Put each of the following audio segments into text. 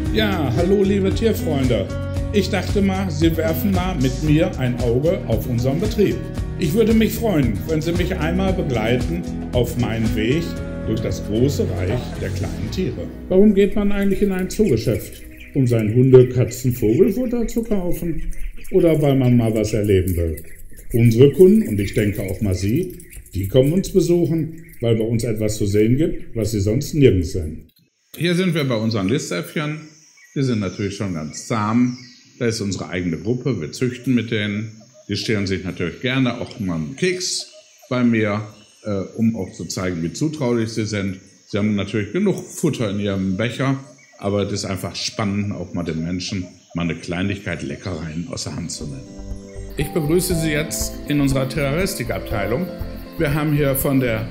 Ja, hallo liebe Tierfreunde. Ich dachte mal, Sie werfen mal mit mir ein Auge auf unseren Betrieb. Ich würde mich freuen, wenn Sie mich einmal begleiten auf meinen Weg durch das große Reich der kleinen Tiere. Warum geht man eigentlich in ein Zoogeschäft? Um sein Hunde-, Katzen-, Vogelfutter zu kaufen? Oder weil man mal was erleben will? Unsere Kunden, und ich denke auch mal Sie, die kommen uns besuchen, weil bei uns etwas zu sehen gibt, was Sie sonst nirgends sehen. Hier sind wir bei unseren Lissäffchen. Die sind natürlich schon ganz zahm. Da ist unsere eigene Gruppe, wir züchten mit denen. Die stehlen sich natürlich gerne auch mal einen Keks bei mir, um auch zu zeigen, wie zutraulich sie sind. Sie haben natürlich genug Futter in ihrem Becher, aber es ist einfach spannend, auch mal den Menschen mal eine Kleinigkeit Leckereien aus der Hand zu nehmen. Ich begrüße Sie jetzt in unserer Terroristikabteilung. Wir haben hier von der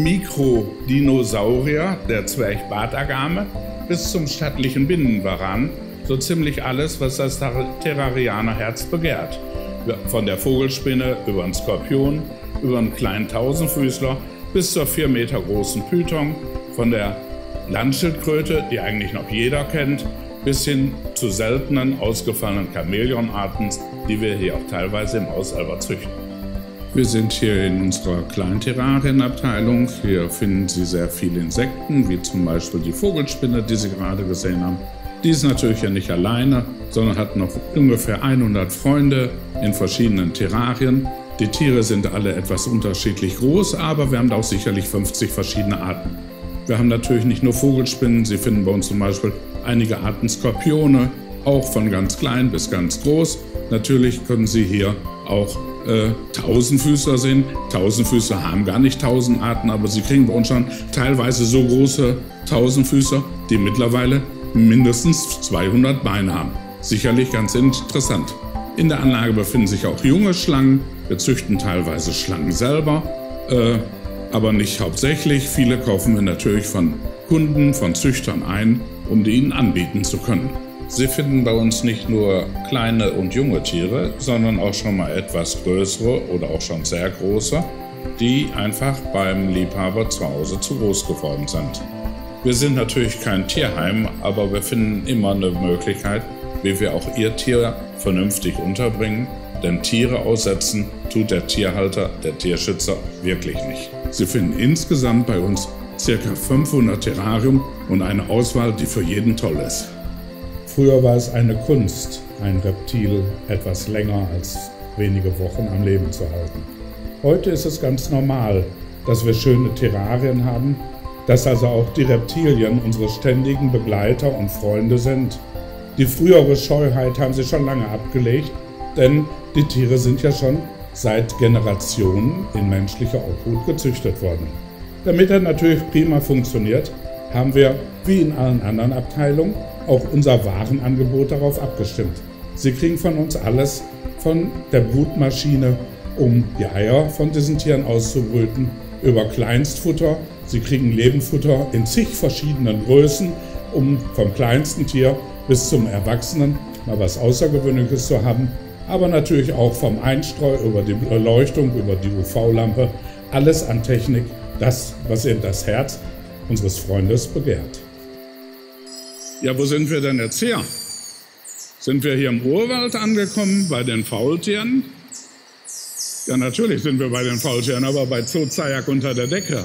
Mikrodinosaurier, der Zwerchbartagame, bis zum stattlichen Binnenvaran so ziemlich alles, was das Terrarianerherz begehrt. Von der Vogelspinne über den Skorpion, über einen kleinen Tausendfüßler bis zur 4 Meter großen Python, von der Landschildkröte, die eigentlich noch jeder kennt, bis hin zu seltenen, ausgefallenen Chamäleonarten, die wir hier auch teilweise im Haus selber züchten. Wir sind hier in unserer Kleinterrarienabteilung. Hier finden Sie sehr viele Insekten, wie zum Beispiel die Vogelspinne, die Sie gerade gesehen haben. Die ist natürlich ja nicht alleine, sondern hat noch ungefähr 100 Freunde in verschiedenen Terrarien. Die Tiere sind alle etwas unterschiedlich groß, aber wir haben da auch sicherlich 50 verschiedene Arten. Wir haben natürlich nicht nur Vogelspinnen, Sie finden bei uns zum Beispiel einige Arten Skorpione, auch von ganz klein bis ganz groß. Natürlich können Sie hier auch Tausendfüßler sehen. Tausendfüßler haben gar nicht 1000 Arten, aber Sie kriegen bei uns schon teilweise so große Tausendfüßler, die mittlerweile mindestens 200 Beine haben. Sicherlich ganz interessant. In der Anlage befinden sich auch junge Schlangen. Wir züchten teilweise Schlangen selber, aber nicht hauptsächlich. Viele kaufen wir natürlich von Kunden, von Züchtern ein, um die ihnen anbieten zu können. Sie finden bei uns nicht nur kleine und junge Tiere, sondern auch schon mal etwas größere oder auch schon sehr große, die einfach beim Liebhaber zu Hause zu groß geworden sind. Wir sind natürlich kein Tierheim, aber wir finden immer eine Möglichkeit, wie wir auch Ihr Tier vernünftig unterbringen, denn Tiere aussetzen tut der Tierhalter, der Tierschützer wirklich nicht. Sie finden insgesamt bei uns ca. 500 Terrarium und eine Auswahl, die für jeden toll ist. Früher war es eine Kunst, ein Reptil etwas länger als wenige Wochen am Leben zu halten. Heute ist es ganz normal, dass wir schöne Terrarien haben, dass also auch die Reptilien unsere ständigen Begleiter und Freunde sind. Die frühere Scheuheit haben sie schon lange abgelegt, denn die Tiere sind ja schon seit Generationen in menschlicher Obhut gezüchtet worden. Damit er natürlich prima funktioniert, haben wir, wie in allen anderen Abteilungen, auch unser Warenangebot darauf abgestimmt. Sie kriegen von uns alles, von der Brutmaschine, um die Eier von diesen Tieren auszubrüten, über Kleinstfutter. Sie kriegen Lebendfutter in zig verschiedenen Größen, um vom kleinsten Tier bis zum Erwachsenen mal was Außergewöhnliches zu haben. Aber natürlich auch vom Einstreu über die Beleuchtung, über die UV-Lampe, alles an Technik, das, was eben das Herz unseres Freundes begehrt. Ja, wo sind wir denn jetzt hier? Sind wir hier im Urwald angekommen, bei den Faultieren? Ja, natürlich sind wir bei den Faultieren, aber bei Zoo Zajac unter der Decke.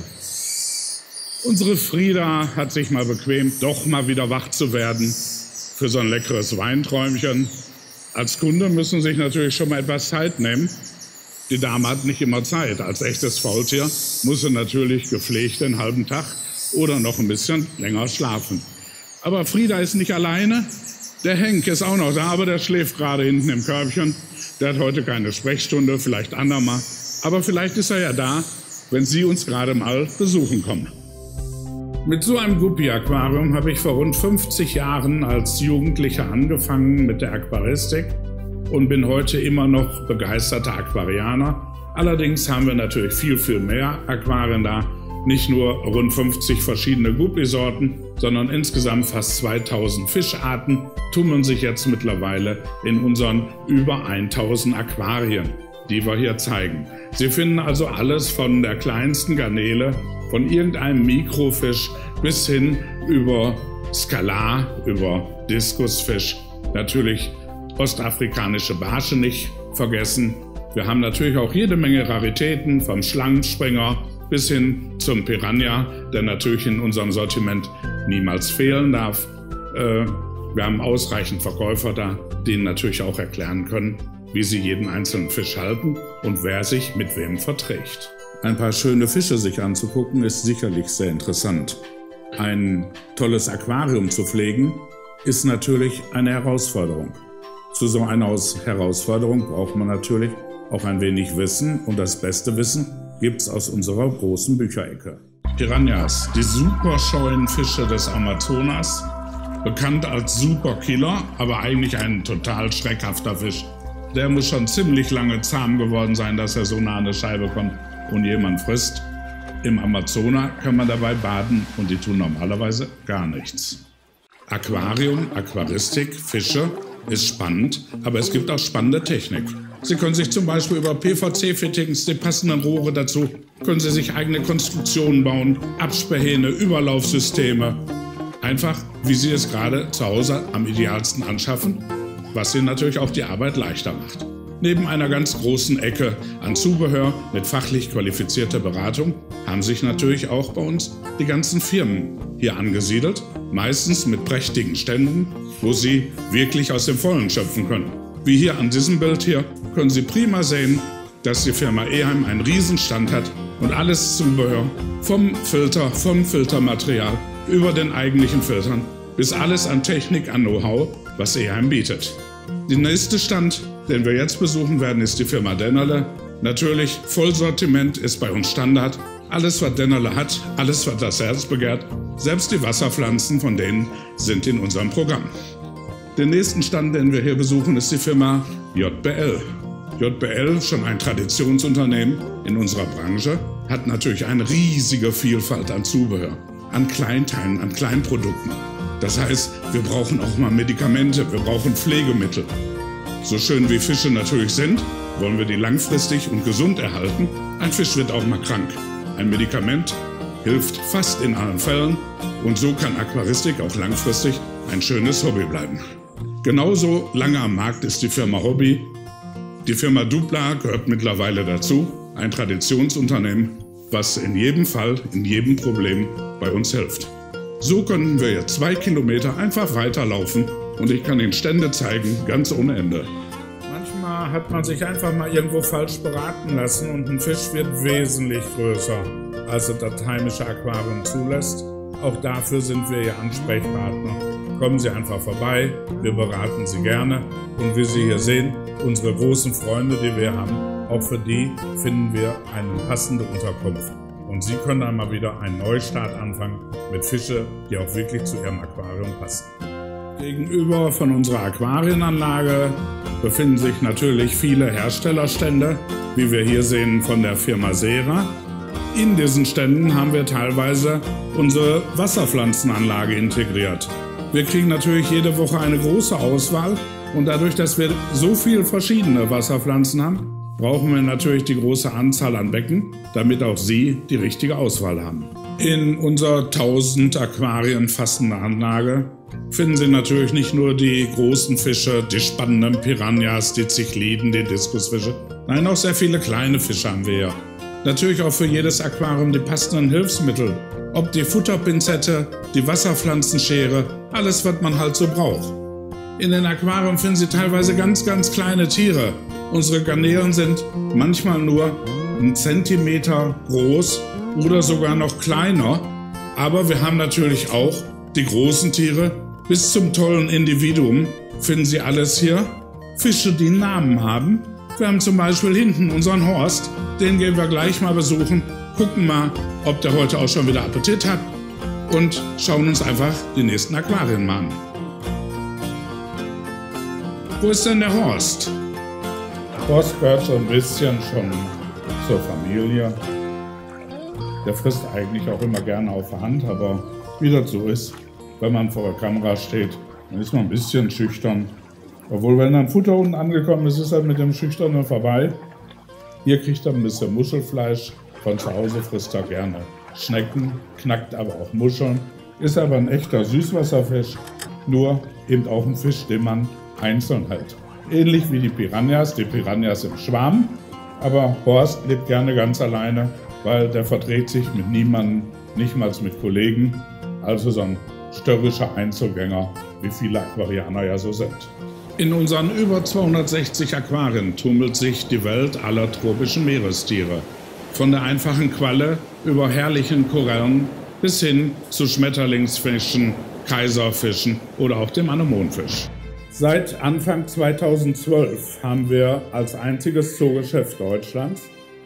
Unsere Frieda hat sich mal bequemt, doch mal wieder wach zu werden für so ein leckeres Weinträumchen. Als Kunde müssen Sie sich natürlich schon mal etwas Zeit nehmen. Die Dame hat nicht immer Zeit. Als echtes Faultier muss sie natürlich gepflegt den halben Tag oder noch ein bisschen länger schlafen. Aber Frieda ist nicht alleine. Der Henk ist auch noch da, aber der schläft gerade hinten im Körbchen. Der hat heute keine Sprechstunde, vielleicht andermal. Aber vielleicht ist er ja da, wenn Sie uns gerade mal besuchen kommen. Mit so einem Guppy-Aquarium habe ich vor rund 50 Jahren als Jugendlicher angefangen mit der Aquaristik und bin heute immer noch begeisterter Aquarianer. Allerdings haben wir natürlich viel, viel mehr Aquarien da. Nicht nur rund 50 verschiedene Guppy-Sorten, sondern insgesamt fast 2000 Fischarten tummeln sich jetzt mittlerweile in unseren über 1000 Aquarien, die wir hier zeigen. Sie finden also alles von der kleinsten Garnele, von irgendeinem Mikrofisch bis hin über Skalar über Diskusfisch, natürlich ostafrikanische Barsche nicht vergessen. Wir haben natürlich auch jede Menge Raritäten, vom Schlangenspringer bis hin zum Piranha, der natürlich in unserem Sortiment niemals fehlen darf. Wir haben ausreichend Verkäufer da, die Ihnen natürlich auch erklären können, wie sie jeden einzelnen Fisch halten und wer sich mit wem verträgt. Ein paar schöne Fische sich anzugucken, ist sicherlich sehr interessant. Ein tolles Aquarium zu pflegen, ist natürlich eine Herausforderung. Zu so einer Herausforderung braucht man natürlich auch ein wenig Wissen, und das beste Wissen gibt's aus unserer großen Bücherecke. Piranhas, die superscheuen Fische des Amazonas, bekannt als Superkiller, aber eigentlich ein total schreckhafter Fisch. Der muss schon ziemlich lange zahm geworden sein, dass er so nah an eine Scheibe kommt und jemand frisst. Im Amazonas kann man dabei baden und die tun normalerweise gar nichts. Aquarium, Aquaristik, Fische ist spannend, aber es gibt auch spannende Technik. Sie können sich zum Beispiel über PVC-Fittings, die passenden Rohre dazu, können Sie sich eigene Konstruktionen bauen, Absperrhähne, Überlaufsysteme. Einfach, wie Sie es gerade zu Hause am idealsten anschaffen, was Ihnen natürlich auch die Arbeit leichter macht. Neben einer ganz großen Ecke an Zubehör mit fachlich qualifizierter Beratung haben sich natürlich auch bei uns die ganzen Firmen hier angesiedelt, meistens mit prächtigen Ständen, wo Sie wirklich aus dem Vollen schöpfen können. Wie hier an diesem Bild hier können Sie prima sehen, dass die Firma Eheim einen Riesenstand hat und alles Zubehör, vom Filter, vom Filtermaterial über den eigentlichen Filtern bis alles an Technik, an Know-how, was Eheim bietet. Der nächste Stand, den wir jetzt besuchen werden, ist die Firma Dennerle. Natürlich, Vollsortiment ist bei uns Standard. Alles, was Dennerle hat, alles, was das Herz begehrt, selbst die Wasserpflanzen von denen sind in unserem Programm. Den nächsten Stand, den wir hier besuchen, ist die Firma JBL. JBL, schon ein Traditionsunternehmen in unserer Branche, hat natürlich eine riesige Vielfalt an Zubehör, an Kleinteilen, an Kleinprodukten. Das heißt, wir brauchen auch mal Medikamente, wir brauchen Pflegemittel. So schön wie Fische natürlich sind, wollen wir die langfristig und gesund erhalten. Ein Fisch wird auch mal krank. Ein Medikament hilft fast in allen Fällen und so kann Aquaristik auch langfristig ein schönes Hobby bleiben. Genauso lange am Markt ist die Firma Hobby. Die Firma Dupla gehört mittlerweile dazu, ein Traditionsunternehmen, was in jedem Fall, in jedem Problem bei uns hilft. So könnten wir jetzt 2 Kilometer einfach weiterlaufen und ich kann Ihnen Stände zeigen, ganz ohne Ende. Manchmal hat man sich einfach mal irgendwo falsch beraten lassen und ein Fisch wird wesentlich größer, als es das heimische Aquarium zulässt. Auch dafür sind wir Ihr Ansprechpartner. Kommen Sie einfach vorbei, wir beraten Sie gerne und wie Sie hier sehen, unsere großen Freunde, die wir haben, auch für die finden wir eine passende Unterkunft. Und Sie können dann mal wieder einen Neustart anfangen mit Fische, die auch wirklich zu Ihrem Aquarium passen. Gegenüber von unserer Aquarienanlage befinden sich natürlich viele Herstellerstände, wie wir hier sehen von der Firma Sera. In diesen Ständen haben wir teilweise unsere Wasserpflanzenanlage integriert. Wir kriegen natürlich jede Woche eine große Auswahl und dadurch, dass wir so viele verschiedene Wasserpflanzen haben, brauchen wir natürlich die große Anzahl an Becken, damit auch Sie die richtige Auswahl haben. In unserer 1000 Aquarien fassenden Anlage finden Sie natürlich nicht nur die großen Fische, die spannenden Piranhas, die Zichliden, die Diskusfische. Nein, auch sehr viele kleine Fische haben wir hier. Natürlich auch für jedes Aquarium die passenden Hilfsmittel. Ob die Futterpinzette, die Wasserpflanzenschere, alles, was man halt so braucht. In den Aquarien finden Sie teilweise ganz, ganz kleine Tiere. Unsere Garnelen sind manchmal nur 1 Zentimeter groß oder sogar noch kleiner. Aber wir haben natürlich auch die großen Tiere. Bis zum tollen Individuum finden Sie alles hier. Fische, die einen Namen haben. Wir haben zum Beispiel hinten unseren Horst. Den gehen wir gleich mal besuchen. Gucken mal, ob der heute auch schon wieder Appetit hat. Und schauen uns einfach die nächsten Aquarien mal an. Wo ist denn der Horst? Horst gehört so ein bisschen schon zur Familie. Der frisst eigentlich auch immer gerne auf der Hand, aber wie das so ist, wenn man vor der Kamera steht, dann ist man ein bisschen schüchtern. Obwohl, wenn dann Futter unten angekommen ist, ist er mit dem Schüchternen vorbei. Hier kriegt er ein bisschen Muschelfleisch. Von zu Hause frisst er gerne Schnecken, knackt aber auch Muscheln. ist aber ein echter Süßwasserfisch, nur eben auch ein Fisch, den man einzeln hält. Ähnlich wie die Piranhas im Schwarm, aber Horst lebt gerne ganz alleine, weil der verträgt sich mit niemandem, nicht mal mit Kollegen, also so ein störrischer Einzelgänger, wie viele Aquarianer ja so sind. In unseren über 260 Aquarien tummelt sich die Welt aller tropischen Meerestiere. Von der einfachen Qualle über herrlichen Korallen bis hin zu Schmetterlingsfischen, Kaiserfischen oder auch dem Anemonenfisch. Seit Anfang 2012 haben wir als einziges Zoogeschäft Deutschlands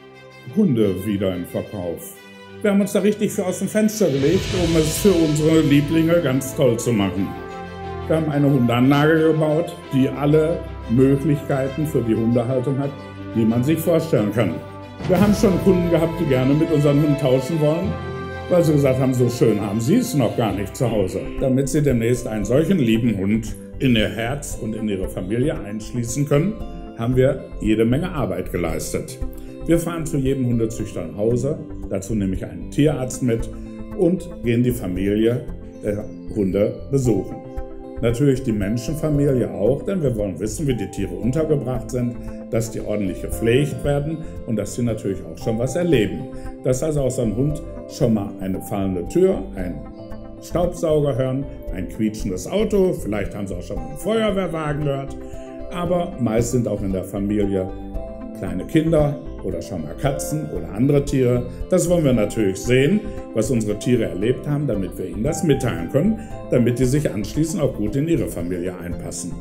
Hunde wieder im Verkauf. Wir haben uns da richtig für aus dem Fenster gelegt, um es für unsere Lieblinge ganz toll zu machen. Wir haben eine Hundeanlage gebaut, die alle Möglichkeiten für die Hundehaltung hat, die man sich vorstellen kann. Wir haben schon Kunden gehabt, die gerne mit unseren Hunden tauschen wollen, weil sie gesagt haben, so schön haben sie es noch gar nicht zu Hause. Damit sie demnächst einen solchen lieben Hund in ihr Herz und in ihre Familie einschließen können, haben wir jede Menge Arbeit geleistet. Wir fahren zu jedem Hundezüchter nach Hause, dazu nehme ich einen Tierarzt mit und gehen die Familie der Hunde besuchen. Natürlich die Menschenfamilie auch, denn wir wollen wissen, wie die Tiere untergebracht sind, dass die ordentlich gepflegt werden und dass sie natürlich auch schon was erleben. Dass also auch so ein Hund schon mal eine fallende Tür, einen Staubsauger hören, ein quietschendes Auto, vielleicht haben sie auch schon mal einen Feuerwehrwagen gehört, aber meist sind auch in der Familie kleine Kinder oder schon mal Katzen oder andere Tiere. Das wollen wir natürlich sehen, was unsere Tiere erlebt haben, damit wir ihnen das mitteilen können, damit die sich anschließend auch gut in ihre Familie einpassen.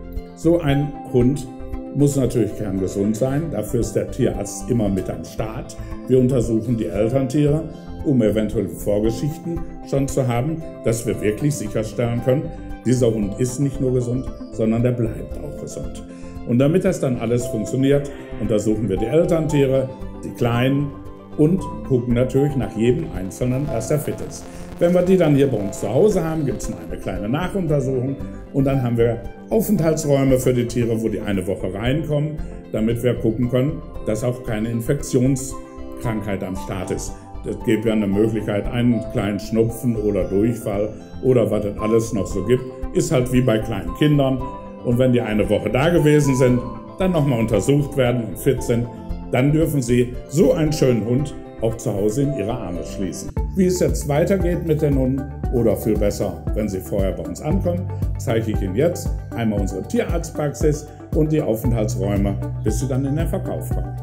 So ein Hund muss natürlich kerngesund sein, dafür ist der Tierarzt immer mit am Start. Wir untersuchen die Elterntiere, um eventuell Vorgeschichten schon zu haben, dass wir wirklich sicherstellen können, dieser Hund ist nicht nur gesund, sondern der bleibt auch gesund. Und damit das dann alles funktioniert, untersuchen wir die Elterntiere, die Kleinen und gucken natürlich nach jedem Einzelnen, dass er fit ist. Wenn wir die dann hier bei uns zu Hause haben, gibt es noch eine kleine Nachuntersuchung und dann haben wir Aufenthaltsräume für die Tiere, wo die eine Woche reinkommen, damit wir gucken können, dass auch keine Infektionskrankheit am Start ist. Es gibt ja eine Möglichkeit, einen kleinen Schnupfen oder Durchfall oder was es alles noch so gibt, ist halt wie bei kleinen Kindern. Und wenn die eine Woche da gewesen sind, dann nochmal untersucht werden und fit sind, dann dürfen sie so einen schönen Hund auch zu Hause in ihre Arme schließen. Wie es jetzt weitergeht mit den Hunden oder viel besser, wenn sie vorher bei uns ankommen, zeige ich Ihnen jetzt einmal unsere Tierarztpraxis und die Aufenthaltsräume, bis sie dann in den Verkauf kommen.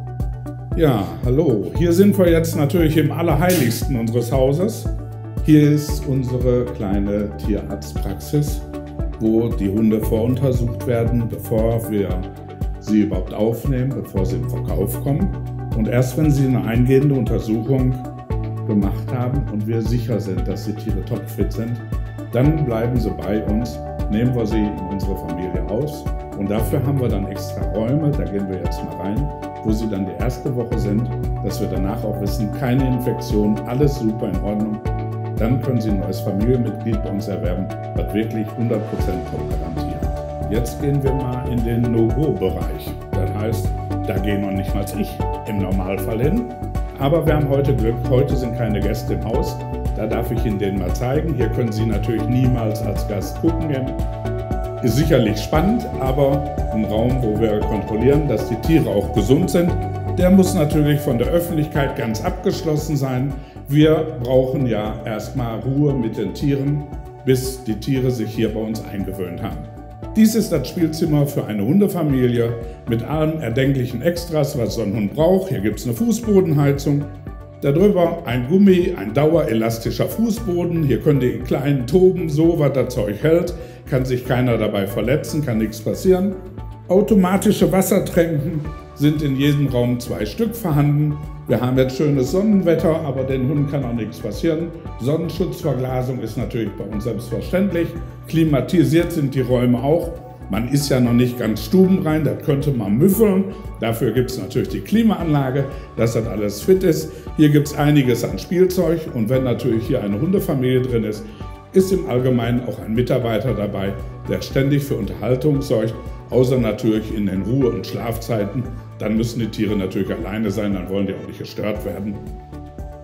Ja, hallo, hier sind wir jetzt natürlich im Allerheiligsten unseres Hauses. Hier ist unsere kleine Tierarztpraxis, wo die Hunde voruntersucht werden, bevor wir sie überhaupt aufnehmen, bevor sie in Verkauf kommen. Und erst wenn sie eine eingehende Untersuchung gemacht haben und wir sicher sind, dass die Tiere topfit sind, dann bleiben sie bei uns, nehmen wir sie in unsere Familie aus. Und dafür haben wir dann extra Räume, da gehen wir jetzt mal rein, wo sie dann die erste Woche sind, dass wir danach auch wissen, keine Infektion, alles super in Ordnung. Dann können Sie ein neues Familienmitglied bei uns erwerben, was wirklich 100% top garantiert. Jetzt gehen wir mal in den No-Go-Bereich. Das heißt, da gehen noch nicht mal ich im Normalfall hin. Aber wir haben heute Glück, heute sind keine Gäste im Haus. Da darf ich Ihnen den mal zeigen. Hier können Sie natürlich niemals als Gast gucken gehen. Ist sicherlich spannend, aber ein Raum, wo wir kontrollieren, dass die Tiere auch gesund sind, der muss natürlich von der Öffentlichkeit ganz abgeschlossen sein. Wir brauchen ja erstmal Ruhe mit den Tieren, bis die Tiere sich hier bei uns eingewöhnt haben. Dies ist das Spielzimmer für eine Hundefamilie mit allen erdenklichen Extras, was so ein Hund braucht. Hier gibt es eine Fußbodenheizung, darüber ein Gummi, ein dauerelastischer Fußboden. Hier könnt ihr in kleinen toben, so was das Zeug hält, kann sich keiner dabei verletzen, kann nichts passieren. Automatische Wassertränken sind in jedem Raum 2 Stück vorhanden. Wir haben jetzt schönes Sonnenwetter, aber den Hunden kann auch nichts passieren. Sonnenschutzverglasung ist natürlich bei uns selbstverständlich. Klimatisiert sind die Räume auch. Man ist ja noch nicht ganz stubenrein, das könnte man müffeln. Dafür gibt es natürlich die Klimaanlage, dass das alles fit ist. Hier gibt es einiges an Spielzeug und wenn natürlich hier eine Hundefamilie drin ist, ist im Allgemeinen auch ein Mitarbeiter dabei, der ständig für Unterhaltung sorgt, außer natürlich in den Ruhe- und Schlafzeiten. Dann müssen die Tiere natürlich alleine sein, dann wollen die auch nicht gestört werden.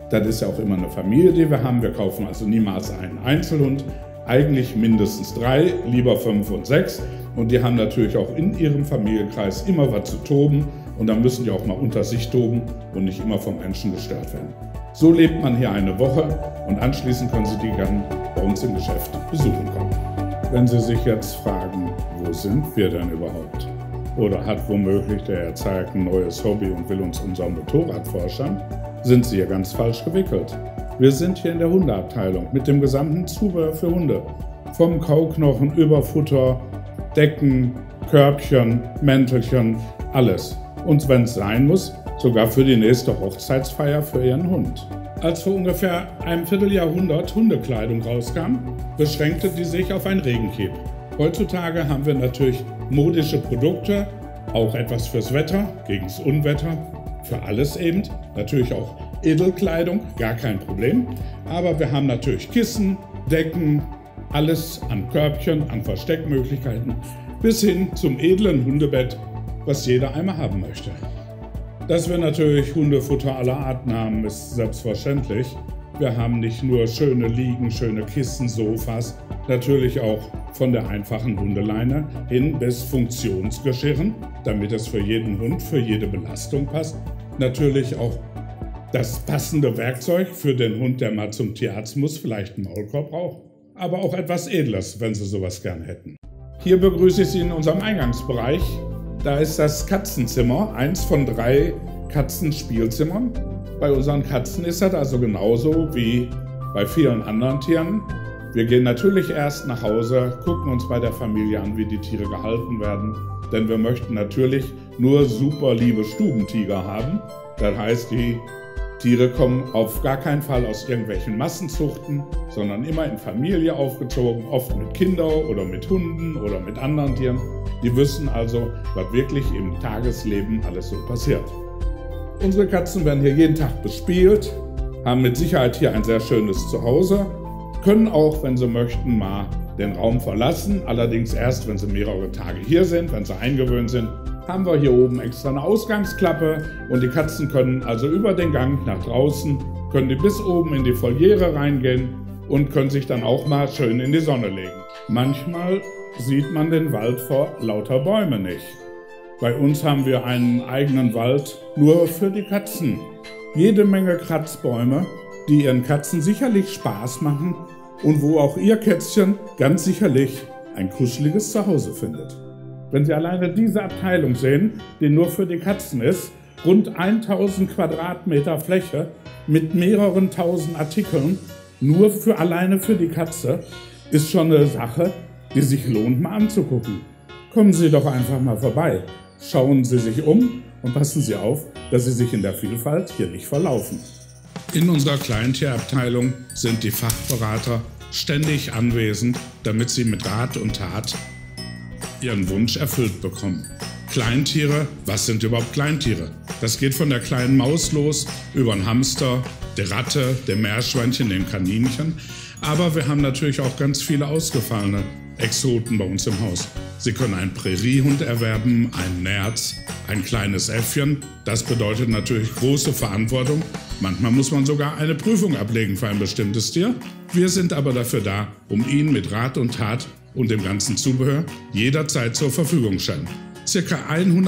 Das ist ja auch immer eine Familie, die wir haben. Wir kaufen also niemals einen Einzelhund. Eigentlich mindestens 3, lieber 5 und 6. Und die haben natürlich auch in ihrem Familienkreis immer was zu toben. Und dann müssen die auch mal unter sich toben und nicht immer vom Menschen gestört werden. So lebt man hier eine Woche und anschließend können Sie die dann bei uns im Geschäft besuchen kommen. Wenn Sie sich jetzt fragen, wo sind wir denn überhaupt? Oder hat womöglich der Herr Zayek ein neues Hobby und will uns unser Motorrad vorstellen, sind Sie hier ganz falsch gewickelt. Wir sind hier in der Hundeabteilung mit dem gesamten Zubehör für Hunde. Vom Kauknochen über Futter, Decken, Körbchen, Mäntelchen, alles. Und wenn es sein muss, sogar für die nächste Hochzeitsfeier für Ihren Hund. Als vor ungefähr einem Vierteljahrhundert Hundekleidung rauskam, beschränkte die sich auf ein Regencape. Heutzutage haben wir natürlich modische Produkte, auch etwas fürs Wetter, gegen das Unwetter, für alles eben. Natürlich auch Edelkleidung, gar kein Problem. Aber wir haben natürlich Kissen, Decken, alles an Körbchen, an Versteckmöglichkeiten, bis hin zum edlen Hundebett, was jeder einmal haben möchte. Dass wir natürlich Hundefutter aller Arten haben, ist selbstverständlich. Wir haben nicht nur schöne Liegen, schöne Kissen, Sofas, natürlich auch von der einfachen Hundeleine hin bis Funktionsgeschirren, damit es für jeden Hund, für jede Belastung passt. Natürlich auch das passende Werkzeug für den Hund, der mal zum Tierarzt muss, vielleicht einen Maulkorb braucht, aber auch etwas Edles, wenn Sie sowas gerne hätten. Hier begrüße ich Sie in unserem Eingangsbereich. Da ist das Katzenzimmer, eins von 3 Katzenspielzimmern. Bei unseren Katzen ist das also genauso wie bei vielen anderen Tieren. Wir gehen natürlich erst nach Hause, gucken uns bei der Familie an, wie die Tiere gehalten werden. Denn wir möchten natürlich nur super liebe Stubentiger haben. Das heißt, die Tiere kommen auf gar keinen Fall aus irgendwelchen Massenzuchten, sondern immer in Familie aufgezogen, oft mit Kindern oder mit Hunden oder mit anderen Tieren. Die wissen also, was wirklich im Tagesleben alles so passiert. Unsere Katzen werden hier jeden Tag bespielt, haben mit Sicherheit hier ein sehr schönes Zuhause, können auch, wenn sie möchten, mal den Raum verlassen, allerdings erst, wenn sie mehrere Tage hier sind, wenn sie eingewöhnt sind, haben wir hier oben extra eine Ausgangsklappe und die Katzen können also über den Gang nach draußen, können die bis oben in die Voliere reingehen und können sich dann auch mal schön in die Sonne legen. Manchmal sieht man den Wald vor lauter Bäumen nicht. Bei uns haben wir einen eigenen Wald nur für die Katzen. Jede Menge Kratzbäume, die ihren Katzen sicherlich Spaß machen und wo auch ihr Kätzchen ganz sicherlich ein kuscheliges Zuhause findet. Wenn Sie alleine diese Abteilung sehen, die nur für die Katzen ist, rund 1000 Quadratmeter Fläche mit mehreren tausend Artikeln, nur alleine für die Katze, ist schon eine Sache, die sich lohnt, mal anzugucken. Kommen Sie doch einfach mal vorbei. Schauen Sie sich um und passen Sie auf, dass Sie sich in der Vielfalt hier nicht verlaufen. In unserer Kleintierabteilung sind die Fachberater ständig anwesend, damit Sie mit Rat und Tat Ihren Wunsch erfüllt bekommen. Kleintiere, was sind überhaupt Kleintiere? Das geht von der kleinen Maus los, über einen Hamster, der Ratte, dem Meerschweinchen, dem Kaninchen. Aber wir haben natürlich auch ganz viele ausgefallene Exoten bei uns im Haus. Sie können einen Präriehund erwerben, einen Nerz, ein kleines Äffchen. Das bedeutet natürlich große Verantwortung. Manchmal muss man sogar eine Prüfung ablegen für ein bestimmtes Tier. Wir sind aber dafür da, um Ihnen mit Rat und Tat und dem ganzen Zubehör jederzeit zur Verfügung stellen. Circa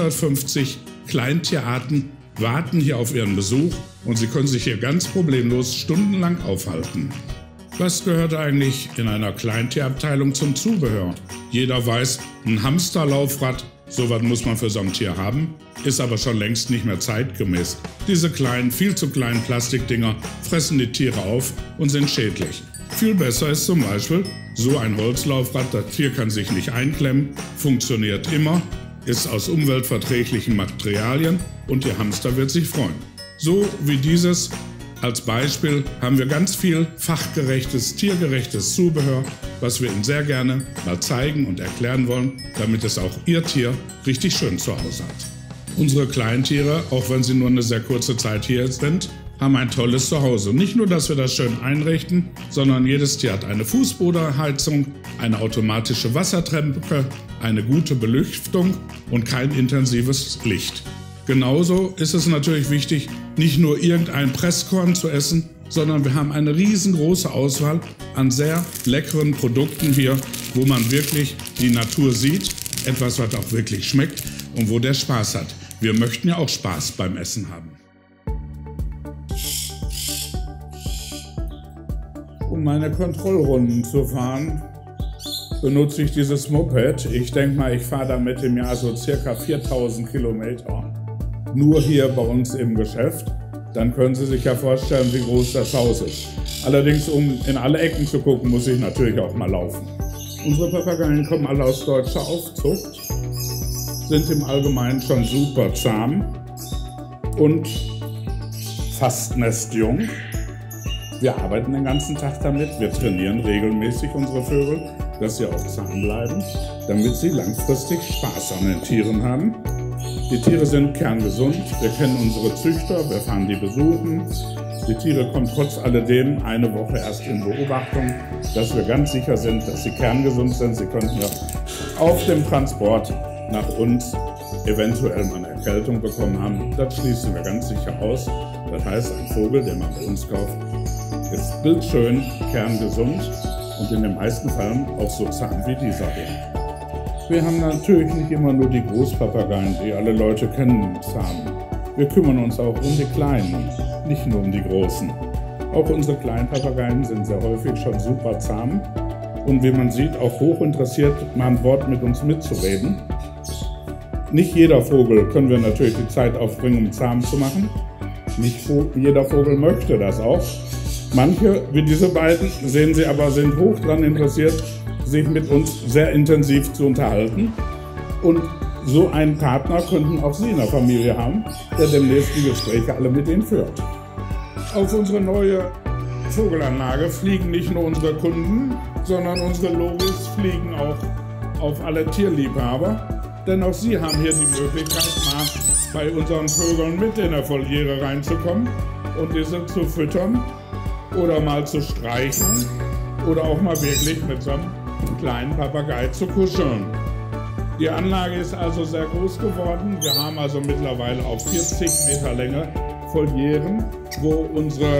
150 Kleintierarten warten hier auf Ihren Besuch und Sie können sich hier ganz problemlos stundenlang aufhalten. Was gehört eigentlich in einer Kleintierabteilung zum Zubehör? Jeder weiß, ein Hamsterlaufrad, sowas muss man für so ein Tier haben, ist aber schon längst nicht mehr zeitgemäß. Diese kleinen, viel zu kleinen Plastikdinger fressen die Tiere auf und sind schädlich. Viel besser ist zum Beispiel so ein Holzlaufrad, das Tier kann sich nicht einklemmen, funktioniert immer, ist aus umweltverträglichen Materialien und Ihr Hamster wird sich freuen. So wie dieses. Als Beispiel haben wir ganz viel fachgerechtes, tiergerechtes Zubehör, was wir Ihnen sehr gerne mal zeigen und erklären wollen, damit es auch Ihr Tier richtig schön zu Hause hat. Unsere Kleintiere, auch wenn sie nur eine sehr kurze Zeit hier sind, haben ein tolles Zuhause. Nicht nur, dass wir das schön einrichten, sondern jedes Tier hat eine Fußbodenheizung, eine automatische Wassertreppe, eine gute Belüftung und kein intensives Licht. Genauso ist es natürlich wichtig, nicht nur irgendein Presskorn zu essen, sondern wir haben eine riesengroße Auswahl an sehr leckeren Produkten hier, wo man wirklich die Natur sieht, etwas, was auch wirklich schmeckt und wo der Spaß hat. Wir möchten ja auch Spaß beim Essen haben. Um meine Kontrollrunden zu fahren, benutze ich dieses Moped. Ich denke mal, ich fahre damit im Jahr so circa 4000 Kilometer. Nur hier bei uns im Geschäft. Dann können Sie sich ja vorstellen, wie groß das Haus ist. Allerdings, um in alle Ecken zu gucken, muss ich natürlich auch mal laufen. Unsere Papageien kommen alle aus deutscher Aufzucht, sind im Allgemeinen schon super zahm und fast nestjung. Wir arbeiten den ganzen Tag damit, wir trainieren regelmäßig unsere Vögel, dass sie auch zahm bleiben, damit sie langfristig Spaß an den Tieren haben. Die Tiere sind kerngesund, wir kennen unsere Züchter, wir fahren die besuchen. Die Tiere kommen trotz alledem eine Woche erst in Beobachtung, dass wir ganz sicher sind, dass sie kerngesund sind. Sie könnten ja auf dem Transport nach uns eventuell mal eine Erkältung bekommen haben. Das schließen wir ganz sicher aus. Das heißt, ein Vogel, den man bei uns kauft, ist bildschön, kerngesund und in den meisten Fällen auch so zahm wie dieser hier. Wir haben natürlich nicht immer nur die Großpapageien, die alle Leute kennen, zahm. Wir kümmern uns auch um die Kleinen, nicht nur um die Großen. Auch unsere kleinen Papageien sind sehr häufig schon super zahm und wie man sieht, auch hoch interessiert, mal ein Wort mit uns mitzureden. Nicht jeder Vogel können wir natürlich die Zeit aufbringen, um zahm zu machen. Nicht jeder Vogel möchte das auch. Manche, wie diese beiden, sehen Sie aber, sind hoch daran interessiert, sich mit uns sehr intensiv zu unterhalten. Und so einen Partner könnten auch Sie in der Familie haben, der demnächst die Gespräche alle mit Ihnen führt. Auf unsere neue Vogelanlage fliegen nicht nur unsere Kunden, sondern unsere Logis fliegen auch auf alle Tierliebhaber. Denn auch Sie haben hier die Möglichkeit, mal bei unseren Vögeln mit in der Voliere reinzukommen und diese zu füttern oder mal zu streicheln oder auch mal wirklich mit so einem kleinen Papagei zu kuscheln. Die Anlage ist also sehr groß geworden. Wir haben also mittlerweile auf 40 Meter Länge Volieren, wo unsere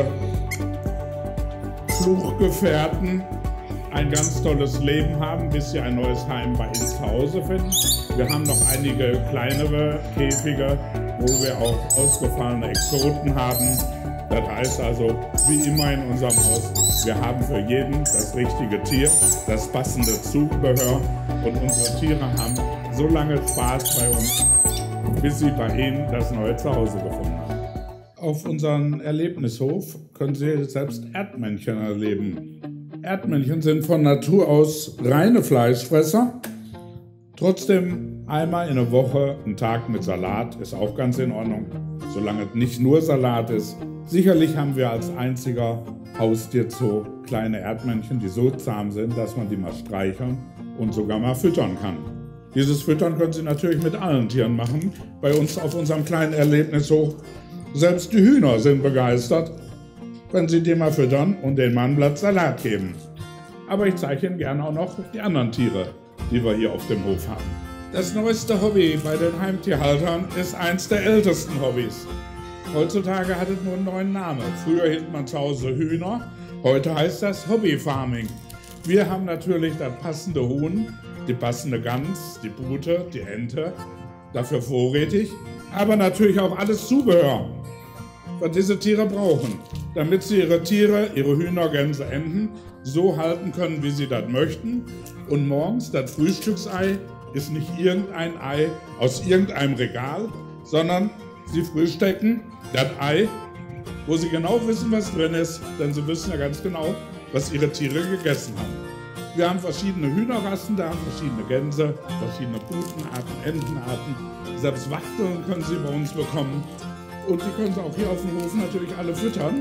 Fluggefährten ein ganz tolles Leben haben, bis sie ein neues Heim bei uns zu Hause finden. Wir haben noch einige kleinere Käfige, wo wir auch ausgefallene Exoten haben. Das heißt also, wie immer in unserem Haus, wir haben für jeden das richtige Tier, das passende Zubehör und unsere Tiere haben so lange Spaß bei uns, bis sie bei Ihnen das neue Zuhause gefunden haben. Auf unserem Erlebnishof können Sie selbst Erdmännchen erleben. Erdmännchen sind von Natur aus reine Fleischfresser. Trotzdem einmal in der Woche ein Tag mit Salat ist auch ganz in Ordnung, solange es nicht nur Salat ist. Sicherlich haben wir als einziger Haustierzoo kleine Erdmännchen, die so zahm sind, dass man die mal streicheln und sogar mal füttern kann. Dieses Füttern können Sie natürlich mit allen Tieren machen. Bei uns auf unserem kleinen Erlebnishof, selbst die Hühner sind begeistert, wenn Sie die mal füttern und denen mal ein Blatt Salat geben. Aber ich zeige Ihnen gerne auch noch die anderen Tiere, die wir hier auf dem Hof haben. Das neueste Hobby bei den Heimtierhaltern ist eins der ältesten Hobbys. Heutzutage hat es nur einen neuen Namen. Früher hielt man zu Hause Hühner, heute heißt das Hobbyfarming. Wir haben natürlich das passende Huhn, die passende Gans, die Pute, die Ente, dafür vorrätig, aber natürlich auch alles Zubehör, was diese Tiere brauchen, damit sie ihre Tiere, ihre Hühner, Gänse, Enten so halten können, wie sie das möchten. Und morgens das Frühstücksei ist nicht irgendein Ei aus irgendeinem Regal, sondern sie frühstücken das Ei, wo sie genau wissen, was drin ist, denn sie wissen ja ganz genau, was ihre Tiere gegessen haben. Wir haben verschiedene Hühnerrassen, da haben verschiedene Gänse, verschiedene Putenarten, Entenarten. Selbst Wachteln können Sie bei uns bekommen. Und Sie können sie auch hier auf dem Hof natürlich alle füttern,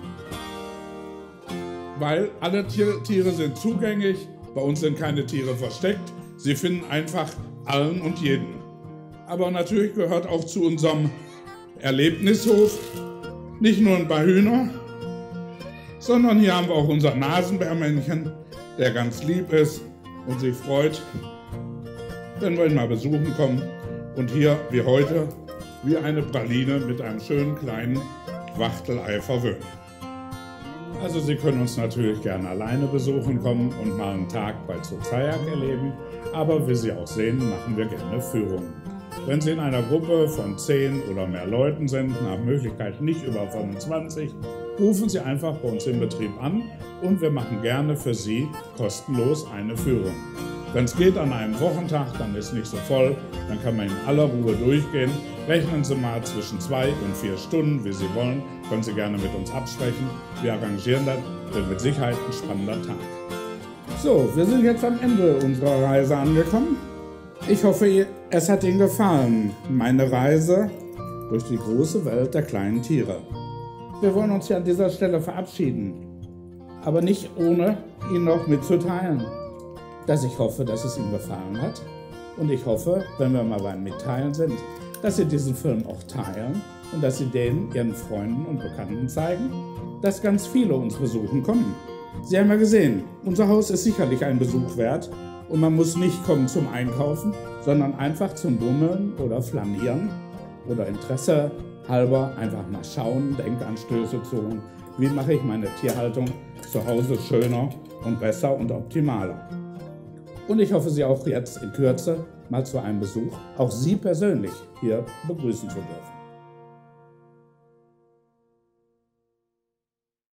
weil alle Tiere sind zugänglich. Bei uns sind keine Tiere versteckt. Sie finden einfach allen und jeden. Aber natürlich gehört auch zu unserem Erlebnishof nicht nur ein paar Hühner, sondern hier haben wir auch unser Nasenbärmännchen, der ganz lieb ist und sich freut, wenn wir ihn mal besuchen kommen. Und hier, wie heute, wie eine Praline mit einem schönen kleinen Wachtelei verwöhnt. Also Sie können uns natürlich gerne alleine besuchen kommen und mal einen Tag bei Zuzajak erleben, aber wie Sie auch sehen, machen wir gerne Führungen. Wenn Sie in einer Gruppe von 10 oder mehr Leuten sind, nach Möglichkeit nicht über 25, rufen Sie einfach bei uns im Betrieb an und wir machen gerne für Sie kostenlos eine Führung. Wenn es geht an einem Wochentag, dann ist nicht so voll, dann kann man in aller Ruhe durchgehen. Rechnen Sie mal zwischen 2 und 4 Stunden, wie Sie wollen, können Sie gerne mit uns absprechen. Wir arrangieren das, wird mit Sicherheit ein spannender Tag. So, wir sind jetzt am Ende unserer Reise angekommen. Ich hoffe, es hat Ihnen gefallen, meine Reise durch die große Welt der kleinen Tiere. Wir wollen uns hier an dieser Stelle verabschieden, aber nicht ohne Ihnen noch mitzuteilen, dass ich hoffe, dass es Ihnen gefallen hat. Und ich hoffe, wenn wir mal beim Mitteilen sind, dass Sie diesen Film auch teilen und dass Sie den Ihren Freunden und Bekannten zeigen, dass ganz viele uns besuchen kommen. Sie haben ja gesehen, unser Haus ist sicherlich ein Besuch wert und man muss nicht kommen zum Einkaufen, sondern einfach zum Bummeln oder Flanieren oder Interesse halber einfach mal schauen, Denkanstöße zu holen. Wie mache ich meine Tierhaltung zu Hause schöner und besser und optimaler? Und ich hoffe, Sie auch jetzt in Kürze mal zu einem Besuch, auch Sie persönlich hier begrüßen zu dürfen.